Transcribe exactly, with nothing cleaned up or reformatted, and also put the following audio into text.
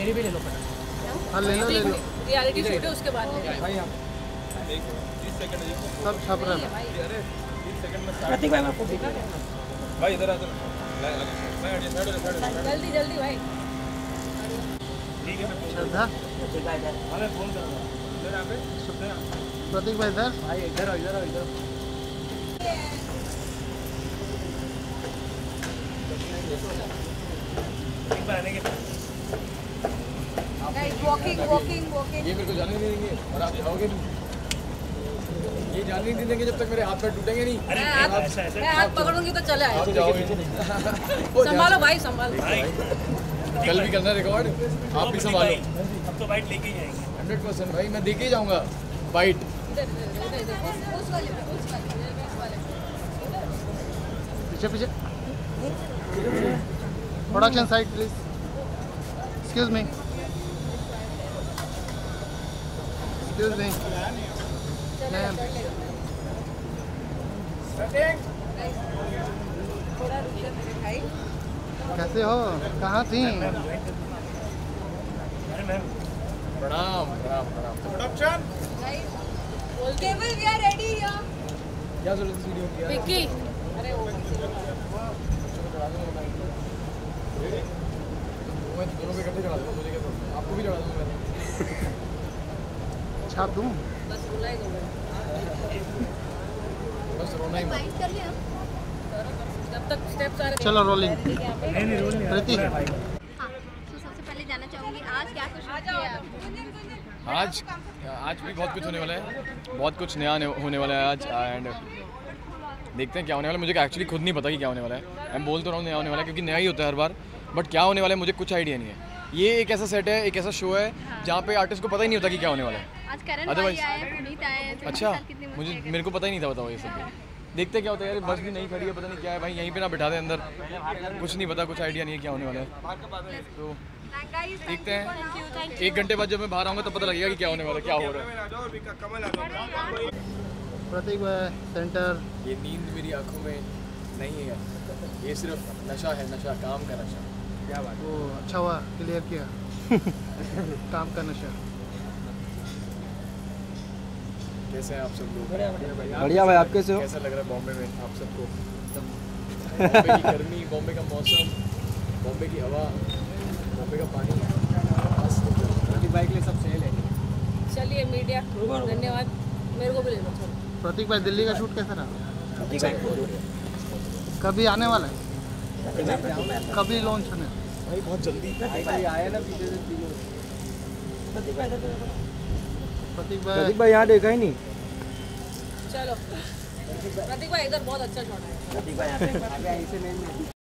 मेरी भी ले लो हाँ ले लो ले लो। रियलिटी शूट है उसके बाद भाई हम सब छप रहा है प्रतीक भाई मैं फोटो भाई इधर आ जल्दी जल्दी भाई। श्रद्धा हमें फोन कर प्रतीक भाई इधर भाई इधर आओ इधर आओ इधर एक बार आने के वॉकिंग वॉकिंग वॉकिंग। ये मेरे को जाने नहीं देंगे और आप जाओगे नहीं, ये जाने नहीं देंगे जब तक मेरे हाथ पैर टूटेंगे नहीं। मैं हाथ मैं हाथ पकड़ूंगी तो चले आए। आप जाओगे संभालो भाई संभालो। कल भी करना रिकॉर्ड, आप भी संभालो। अब तो बाइट लेके ही जाएंगे हंड्रेड परसेंट भाई, मैं देके ही जाऊंगा बाइट। इधर इधर इधर उस वाले में उस वाले उस वाले। पीछे पीछे production side please. Excuse me excuse me ma'am थोड़ा रुकिए मेरे भाई। कैसे हो, कहाँ थी? प्रणाम प्रणाम प्रणाम। प्रोडक्शन केवल वी आर रेडी हियर। क्या जरूरत है वीडियो की? विक्की अरे वो मैं दोनों पे इकट्ठे चढ़ा दूंगा, मुझे क्या प्रॉब्लम है? आपको भी चढ़ा दूंगा मैं। छाप दूँ? बस बोला ही दो। बस रोना ही मत। जब तक स्टेप्स आ रहे चलो रोलिंग। नहीं नहीं रोल नहीं प्रीति हाँ, तो सबसे पहले जानना चाहूँगी आज क्या कुछ किया है आपने? आज आज भी बहुत कुछ होने वाला है, बहुत कुछ नया होने वाला है आज। एंड देखते हैं क्या होने वाला है। मुझे एक्चुअली खुद नहीं पता कि क्या होने वाला है। मैं बोल तो रहा हूँ नया होने वाला है क्योंकि नया ही होता है हर बार, बट क्या होने वाला है मुझे कुछ आइडिया नहीं है। ये एक ऐसा सेट है, एक ऐसा शो है जहाँ पे आर्टिस्ट को पता ही नहीं होता कि क्या होने वाला है। आज करण Otherwise- भाई आए, पुनीत आए, तो अच्छा, साथ कितनी मस्ती मुझे है। मेरे को पता ही नहीं था, बताओ ये सब। देखते हैं क्या होता है यार। बस भी नहीं खड़ी है, पता नहीं क्या है भाई। यहीं पे ना बिठा दे अंदर, कुछ नहीं पता, कुछ आइडिया नहीं है क्या होने वाला है। तो देखते हैं, एक घंटे बाद जब मैं बाहर आऊँगा तब पता लगेगा कि क्या होने वाला है, क्या हो रहा है। प्रतीक भाई सेंटर। ये नींद मेरी आंखों में नहीं है, ये सिर्फ नशा है, नशा काम का नशा। क्या बात वो अच्छा हुआ क्लियर किया काम का नशा। कैसे हैं आप सब लोग? बढ़िया भाई, आप कैसे हो? कैसा लग रहा है बॉम्बे में आप सबको? बॉम्बे की गर्मी, बॉम्बे का मौसम, बॉम्बे की हवा, बॉम्बे का पानी, बाइक के लिए सब सेल है। चलिए मीडिया धन्यवाद, मेरे को भी ले लो चलो। प्रतीक भाई दिल्ली का शूट कैसा रहा? कभी आने वाला है? कभी लॉन्च होने? भाई बहुत जल्दी आया ना पीछे से प्रतीक भाई प्रतीक भाई यहाँ देखा ही नहीं। चलो प्रतीक भाई इधर बहुत अच्छा शॉट है। प्रतीक भाई यहाँ पे